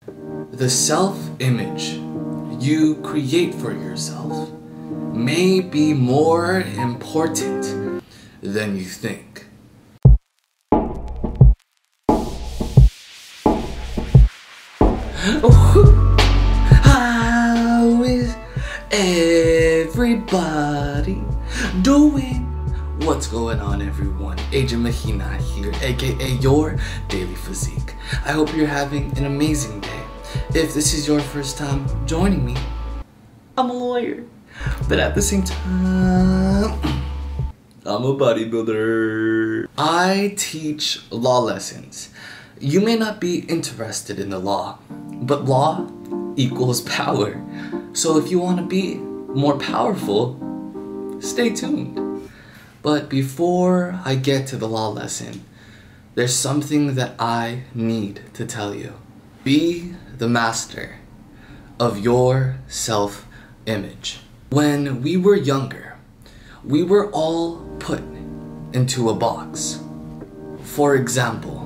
The self-image you create for yourself may be more important than you think. How is everybody doing? What's going on, everyone? Agent Mahina here, aka your Daily Physique. I hope you're having an amazing day. If this is your first time joining me, I'm a lawyer, but at the same time, I'm a bodybuilder. I teach law lessons. You may not be interested in the law, but law equals power. So if you want to be more powerful, stay tuned. But before I get to the law lesson, there's something that I need to tell you. Be the master of your self-image. When we were younger, we were all put into a box. For example,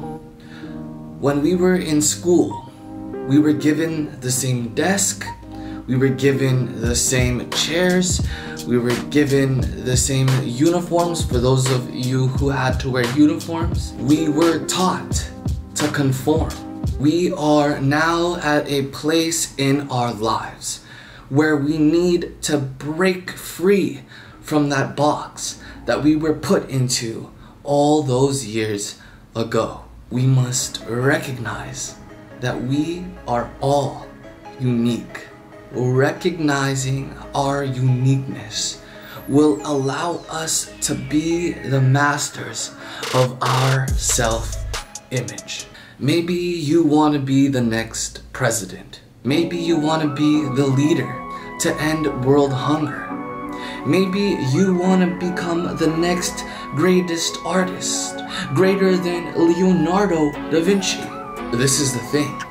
when we were in school, we were given the same desk, we were given the same chairs, we were given the same uniforms for those of you who had to wear uniforms. We were taught to conform. We are now at a place in our lives where we need to break free from that box that we were put into all those years ago. We must recognize that we are all unique. Recognizing our uniqueness will allow us to be the masters of our self-image. Maybe you want to be the next president. Maybe you want to be the leader to end world hunger. Maybe you want to become the next greatest artist, greater than Leonardo da Vinci. This is the thing.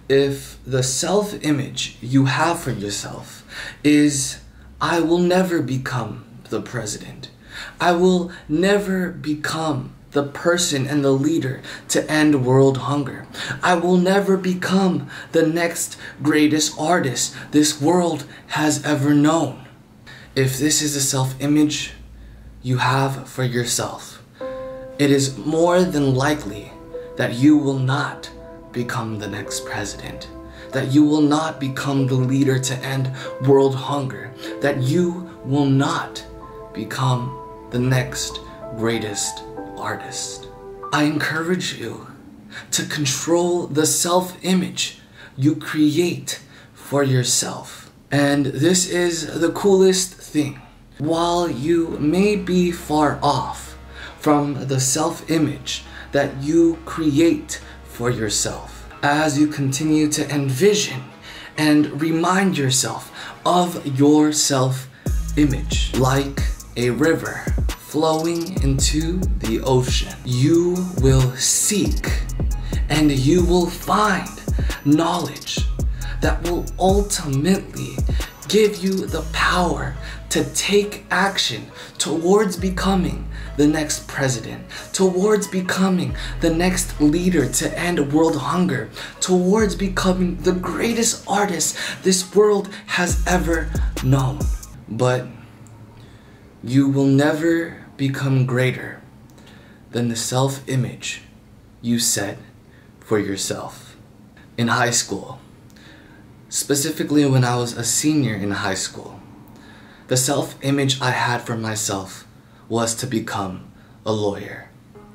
If the self-image you have for yourself is, I will never become the president, I will never become the person and the leader to end world hunger, I will never become the next greatest artist this world has ever known. If this is a self-image you have for yourself, it is more than likely that you will not become the next president, that you will not become the leader to end world hunger, that you will not become the next greatest artist. I encourage you to control the self-image you create for yourself. And this is the coolest thing. While you may be far off from the self-image that you create for yourself, as you continue to envision and remind yourself of your self-image like a river flowing into the ocean, you will seek and you will find knowledge that will ultimately give you the power to take action towards becoming the next president, towards becoming the next leader to end world hunger, towards becoming the greatest artist this world has ever known. But you will never become greater than the self-image you set for yourself. In high school, specifically when I was a senior in high school, the self-image I had for myself was to become a lawyer.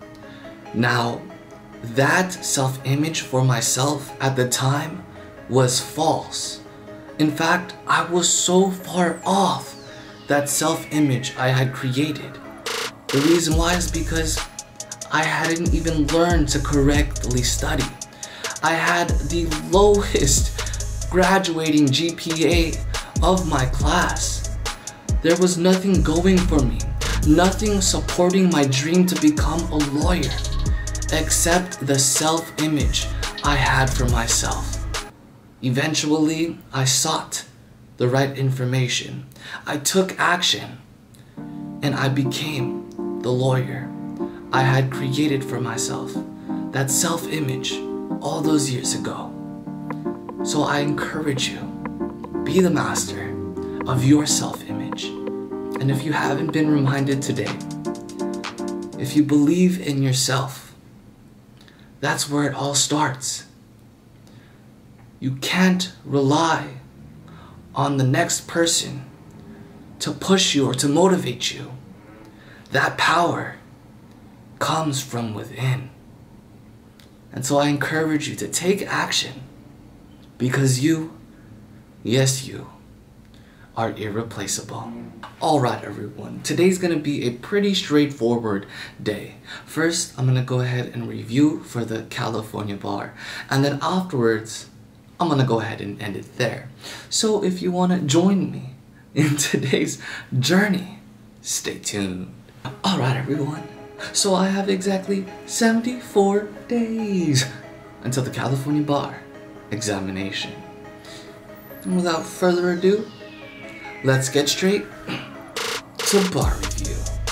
Now, that self-image for myself at the time was false. In fact, I was so far off that self-image I had created. The reason why is because I hadn't even learned to correctly study. I had the lowest graduating GPA of my class. There was nothing going for me, nothing supporting my dream to become a lawyer, except the self-image I had for myself. Eventually, I sought the right information. I took action, and I became the lawyer I had created for myself. That self-image all those years ago. So I encourage you, be the master of your self-image. And if you haven't been reminded today, if you believe in yourself, that's where it all starts. You can't rely on the next person to push you or to motivate you. That power comes from within. And so I encourage you to take action, because you, yes you, are irreplaceable. Alright everyone, today's gonna be a pretty straightforward day. First, I'm gonna go ahead and review for the California bar, and then afterwards, I'm gonna go ahead and end it there. So if you wanna join me in today's journey, stay tuned. Alright everyone, so I have exactly 74 days until the California bar examination. And without further ado, let's get straight to bar review.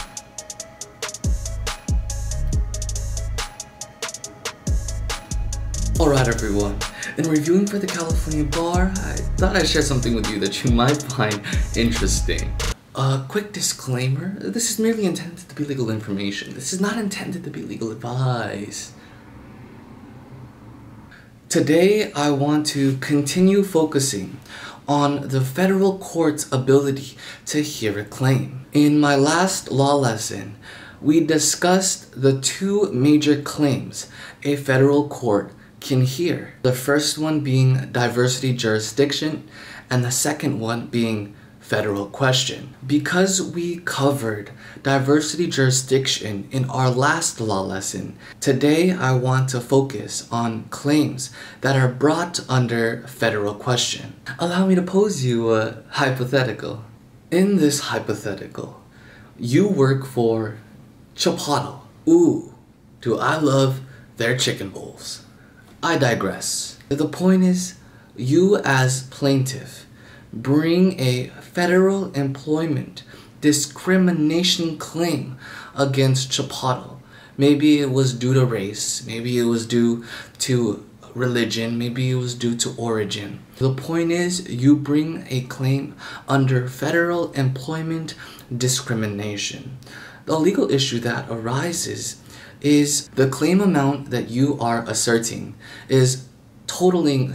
Alright everyone, in reviewing for the California bar, I thought I'd share something with you that you might find interesting. A quick disclaimer, this is merely intended to be legal information. This is not intended to be legal advice. Today, I want to continue focusing on the federal court's ability to hear a claim. In my last law lesson, we discussed the two major claims a federal court can hear. The first one being diversity jurisdiction, and the second one being federal question. Because we covered diversity jurisdiction in our last law lesson, today I want to focus on claims that are brought under federal question. Allow me to pose you a hypothetical. In this hypothetical, you work for Chipotle. Ooh, do I love their chicken bowls. I digress. The point is, you as plaintiff bring a federal employment discrimination claim against Chipotle. Maybe it was due to race, maybe it was due to religion, maybe it was due to origin. The point is, you bring a claim under federal employment discrimination. The legal issue that arises is the claim amount that you are asserting is totaling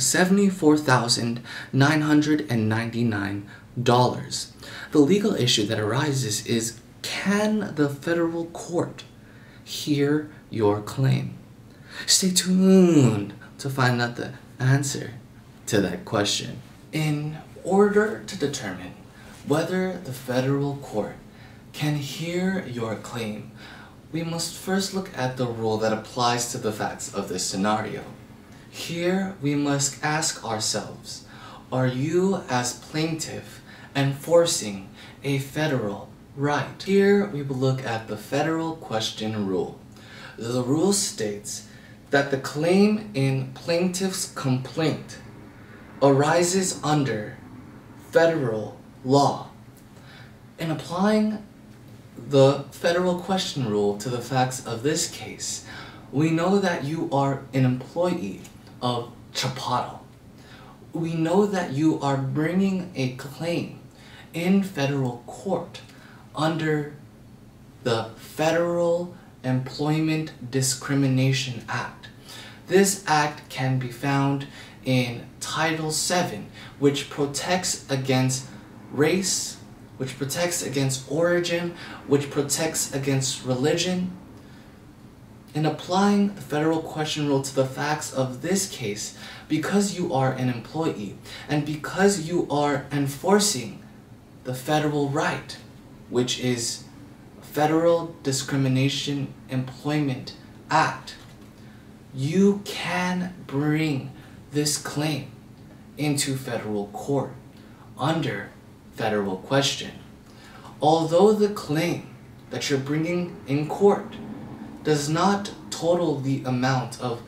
$74,999. The legal issue that arises is, can the federal court hear your claim? Stay tuned to find out the answer to that question. In order to determine whether the federal court can hear your claim, we must first look at the rule that applies to the facts of this scenario. Here, we must ask ourselves, are you as plaintiff enforcing a federal right? Here, we will look at the federal question rule. The rule states that the claim in plaintiff's complaint arises under federal law. In applying the federal question rule to the facts of this case, we know that you are an employee of Chipotle. We know that you are bringing a claim in federal court under the Federal Employment Discrimination Act. This act can be found in Title VII, which protects against race, which protects against origin, which protects against religion. In applying the federal question rule to the facts of this case, because you are an employee and because you are enforcing the federal right, which is Federal Discrimination Employment Act, you can bring this claim into federal court under federal question. Although the claim that you're bringing in court does not total the amount of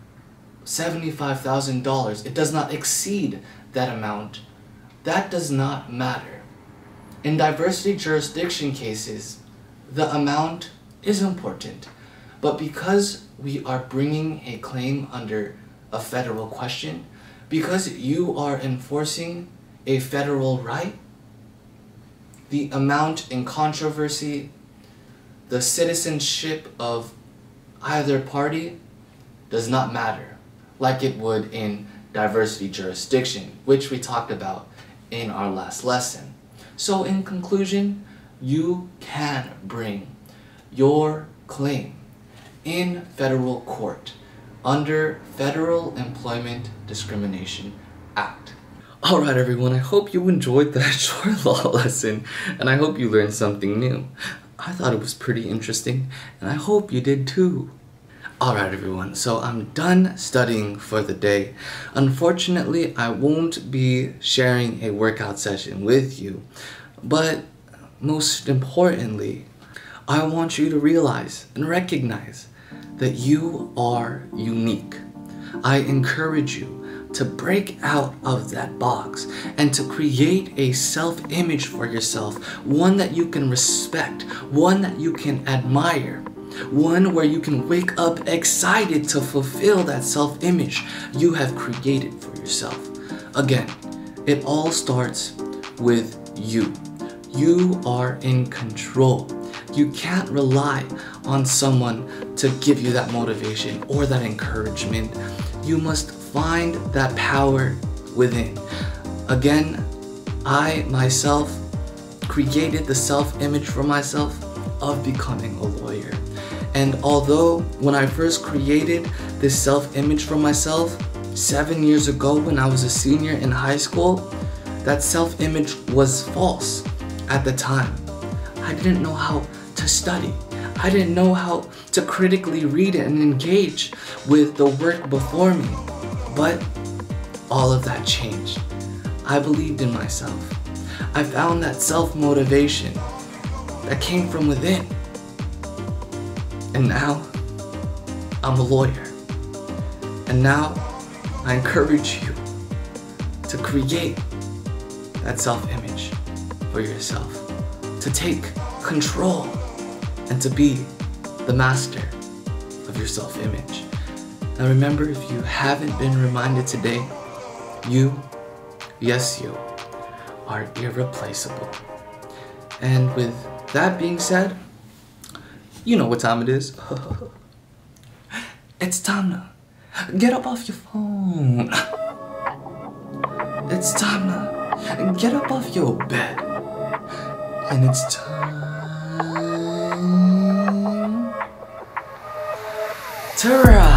$75,000, it does not exceed that amount, that does not matter. In diversity jurisdiction cases, the amount is important, but because we are bringing a claim under a federal question, Because you are enforcing a federal right, the amount in controversy, the citizenship of either party does not matter, like it would in diversity jurisdiction, which we talked about in our last lesson. So in conclusion, you can bring your claim in federal court under Federal Employment Discrimination Act. Alright everyone, I hope you enjoyed that short law lesson, and I hope you learned something new. I thought it was pretty interesting, and I hope you did too. Alright everyone, so I'm done studying for the day. Unfortunately, I won't be sharing a workout session with you, but most importantly, I want you to realize and recognize that you are unique. I encourage you to break out of that box and to create a self-image for yourself, one that you can respect, one that you can admire, one where you can wake up excited to fulfill that self-image you have created for yourself. Again, it all starts with you. You are in control. You can't rely on someone to give you that motivation or that encouragement. You must find that power within. Again, I myself created the self-image for myself of becoming a lawyer. And although when I first created this self-image for myself 7 years ago when I was a senior in high school, that self-image was false at the time. I didn't know how to study. I didn't know how to critically read and engage with the work before me. But all of that changed. I believed in myself. I found that self-motivation that came from within. And now, I'm a lawyer. And now, I encourage you to create that self-image for yourself. To take control and to be the master of your self-image. Now remember, if you haven't been reminded today, you, yes you, are irreplaceable. And with that being said, you know what time it is. It's time to get up off your phone. It's time to get up off your bed. And it's time to rise.